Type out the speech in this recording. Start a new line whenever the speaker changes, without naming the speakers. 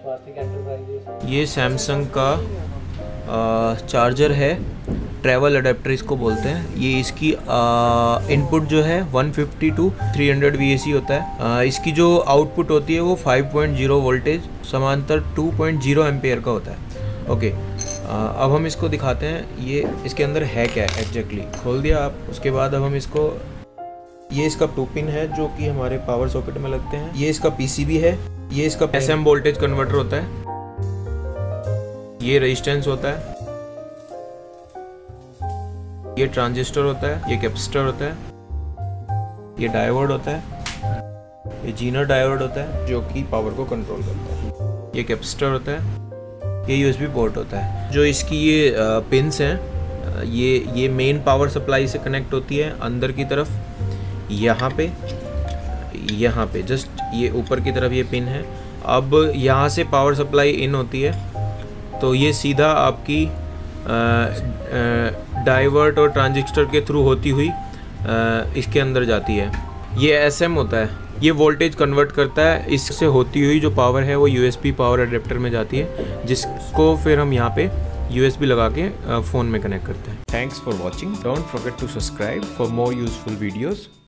ये सैमसंग का चार्जर है, ट्रैवल अडेप्टर इसको बोलते हैं। ये इसकी इनपुट जो है 150 टू 300 VAC होता है। इसकी जो आउटपुट होती है वो 5.0 वोल्टेज समांतर 2.0 एम्पेयर का होता है। ओके, अब हम इसको दिखाते हैं ये इसके अंदर है क्या एग्जैक्टली। खोल दिया आप, उसके बाद अब हम इसको, ये इसका 2 पिन है जो कि हमारे पावर सॉकेट में लगते हैं। ये इसका PCB है, ये इसका SM वोल्टेज कन्वर्टर होता है, ये रेजिस्टेंस होता है, ये ट्रांजिस्टर होता है, ये कैपेसिटर होता है, ये डायोड होता है, ये जीनर डायोड होता है जो कि पावर को कंट्रोल करता है, ये कैपेसिटर होता है, ये USB पोर्ट होता है। जो इसकी ये पिन्स हैं, ये मेन पावर सप्लाई से कनेक्ट होती है अंदर की तरफ, यहाँ पे जस्ट ये ऊपर की तरफ ये पिन है। अब यहाँ से पावर सप्लाई इन होती है तो ये सीधा आपकी डाइवर्ट और ट्रांजिस्टर के थ्रू होती हुई इसके अंदर जाती है। ये SM होता है, ये वोल्टेज कन्वर्ट करता है, इससे होती हुई जो पावर है वो USB पावर अडेप्टर में जाती है, जिसको फिर हम यहाँ पे USB लगा के फ़ोन में कनेक्ट करते हैं। Thanks for watching, don't forget to subscribe for more useful videos.